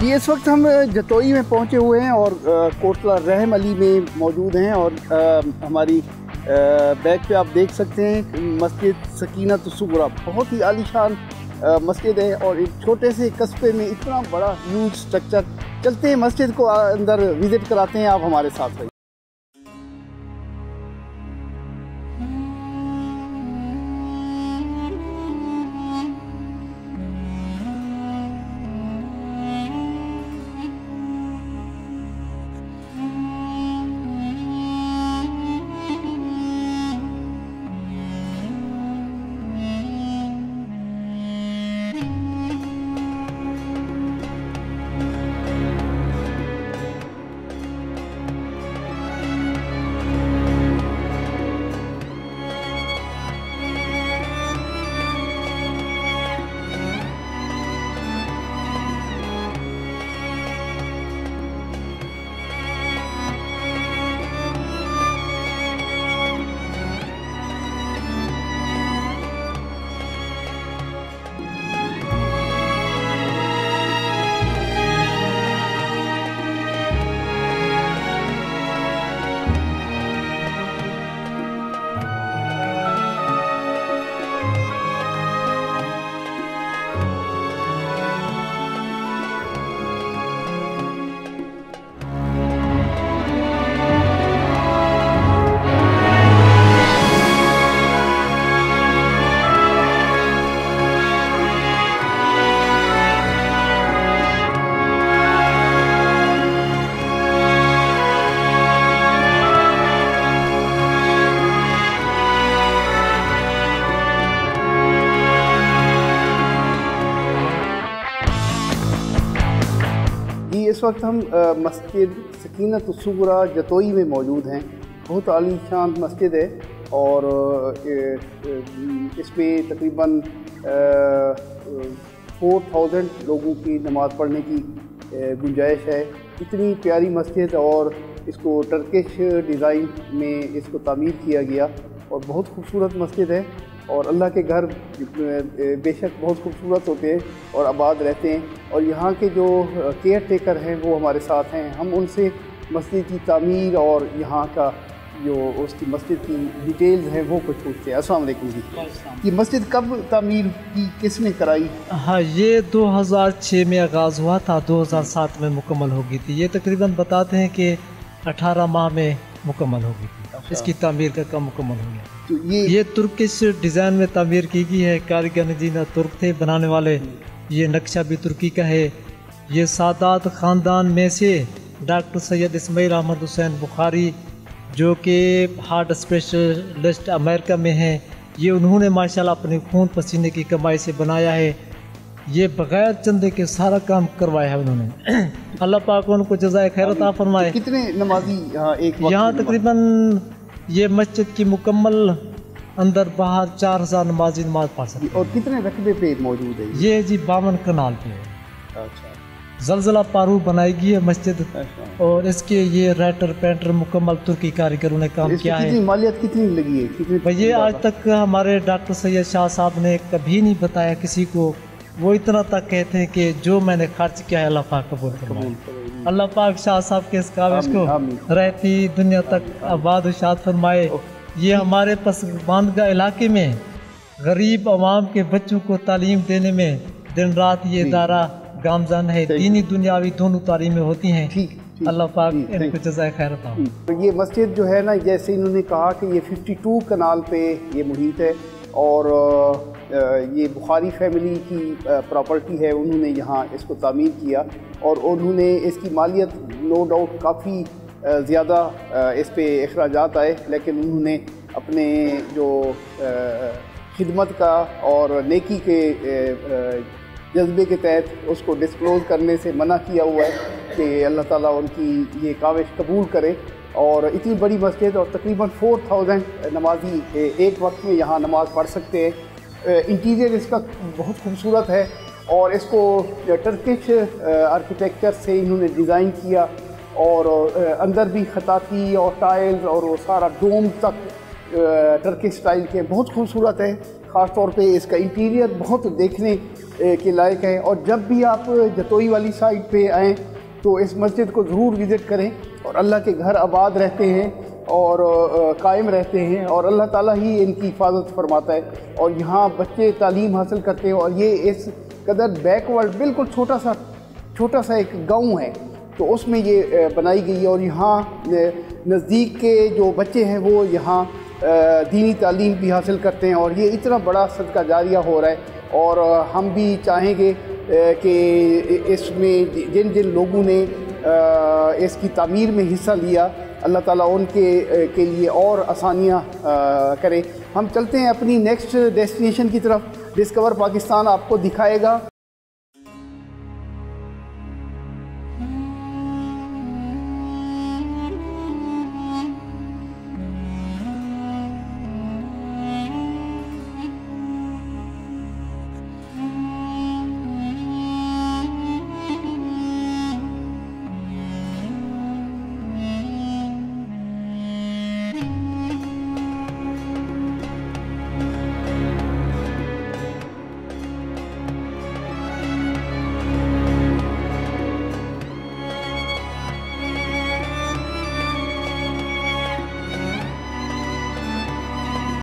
ये इस वक्त हम जतोई में पहुंचे हुए हैं और कोटला रहम अली में मौजूद हैं और हमारी बैक पे आप देख सकते हैं मस्जिद सकीनत सुगरा बहुत ही आलीशान मस्जिद है और एक छोटे से कस्बे में इतना बड़ा ह्यूज स्ट्रक्चर। चलते हैं मस्जिद को अंदर विज़िट कराते हैं, आप हमारे साथ रहिए। इस वक्त हम मस्जिद सकीनत सुगरा जतोई में मौजूद हैं। बहुत आलीशान मस्जिद है और इसमें तकरीबन 4000 लोगों की नमाज़ पढ़ने की गुंजाइश है। इतनी प्यारी मस्जिद और इसको टर्किश डिज़ाइन में इसको तामीर किया गया और बहुत खूबसूरत मस्जिद है। और अल्लाह के घर बेशक बहुत खूबसूरत होते हैं और आबाद रहते हैं और यहाँ के जो केयर टेकर हैं वो हमारे साथ हैं। हम उनसे मस्जिद की तामीर और यहाँ का जो उसकी मस्जिद की डिटेल्स हैं वो कुछ पूछते हैं। अस्सलाम वालेकुम जी, ये मस्जिद कब तामीर की, किसने कराई? हाँ, ये 2006 में आगाज़ हुआ था, 2007 में मुकम्मल हो गई थी। ये तकरीबन बताते हैं कि 18 माह में मुकम्मल हो गई थी। इसकी तामीर का काम मुकम्मल हो गया। तो ये तुर्किश डिज़ाइन में तामीर की गई है। कारीगर नजीना तुर्क थे बनाने वाले। ये नक्शा भी तुर्की का है। ये सादात ख़ानदान में से डॉक्टर सैयद इस्माइल अहमद हुसैन बुखारी जो कि हार्ट स्पेशलिस्ट अमेरिका में हैं, ये उन्होंने माशाल्लाह अपने खून पसीने की कमाई से बनाया है। ये बग़ैर चंदे के सारा काम करवाया है उन्होंने। अल्लाह पाक उनको जज़ाए खैर अता फरमाए। कितने नमाजी यहाँ तकरीबन ये मस्जिद की मुकम्मल अंदर बाहर 4000 नमाजी नमाज पढ़ सकते हैं। और कितने रकबे पे मौजूद है ये जी 52 कनाल पे है। अच्छा, जलजला पारू बनाई गई है मस्जिद और इसके ये राइटर पेंटर मुकम्मल तुर्की कारीगरों ने काम किया है। मालियत कितनी लगी है? ये आज तक हमारे डॉक्टर सैयद शाह साहब ने कभी नहीं बताया किसी को। वो इतना तक कहते हैं कि जो मैंने खर्च किया है अल्लाह पाक कबूल फरमाए। अल्लाह पाक शाह साहब के इस काविश को रहती दुनिया तक आबाद शाद फरमाए। ये हमारे पसमानदगा इलाके में गरीब अवाम के बच्चों को तालीम देने में दिन रात ये इदारा गामजान है। दीनी दुनियावी दोनों तालीमें होती हैं। अल्लाह पाक इनको जज़ाए खैर अता। तो ये मस्जिद जो है ना, जैसे इन्होंने कहा कि ये 52 कनाल पे ये मुहित है और ये बुखारी फैमिली की प्रॉपर्टी है। उन्होंने यहाँ इसको तामीर किया और उन्होंने इसकी मालियत नो डाउट काफ़ी ज़्यादा इस पे अखराजात आए, लेकिन उन्होंने अपने जो खिदमत का और नेकी के जज्बे के तहत उसको डिस्क्लोज़ करने से मना किया हुआ है कि अल्लाह ताला उनकी ये काविश कबूल करे। और इतनी बड़ी मस्जिद और तकरीबन 4000 नमाजी एक वक्त में यहाँ नमाज़ पढ़ सकते हैं। इंटीरियर इसका बहुत खूबसूरत है और इसको टर्किश आर्किटेक्चर से इन्होंने डिज़ाइन किया और अंदर भी खताती और टाइल्स और वो सारा डोम तक टर्किश स्टाइल के बहुत खूबसूरत है। ख़ास तौर पे इसका इंटीरियर बहुत देखने के लायक है। और जब भी आप जतोई वाली साइड पे आएँ तो इस मस्जिद को ज़रूर विज़िट करें। और अल्लाह के घर आबाद रहते हैं और कायम रहते हैं और अल्लाह ताला ही इनकी हिफाजत फरमाता है। और यहाँ बच्चे तालीम हासिल करते हैं। और ये इस कदर बैकवर्ड बिल्कुल छोटा सा एक गांव है तो उसमें ये बनाई गई है। और यहाँ नज़दीक के जो बच्चे हैं वो यहाँ दीनी तालीम भी हासिल करते हैं। और ये इतना बड़ा सदका जारिया हो रहा है। और हम भी चाहेंगे कि इसमें जिन जिन लोगों ने इसकी तामीर में हिस्सा लिया, अल्लाह ताला उनके के लिए और आसानियाँ करे। हम चलते हैं अपनी नेक्स्ट डेस्टिनेशन की तरफ। डिस्कवर पाकिस्तान आपको दिखाएगा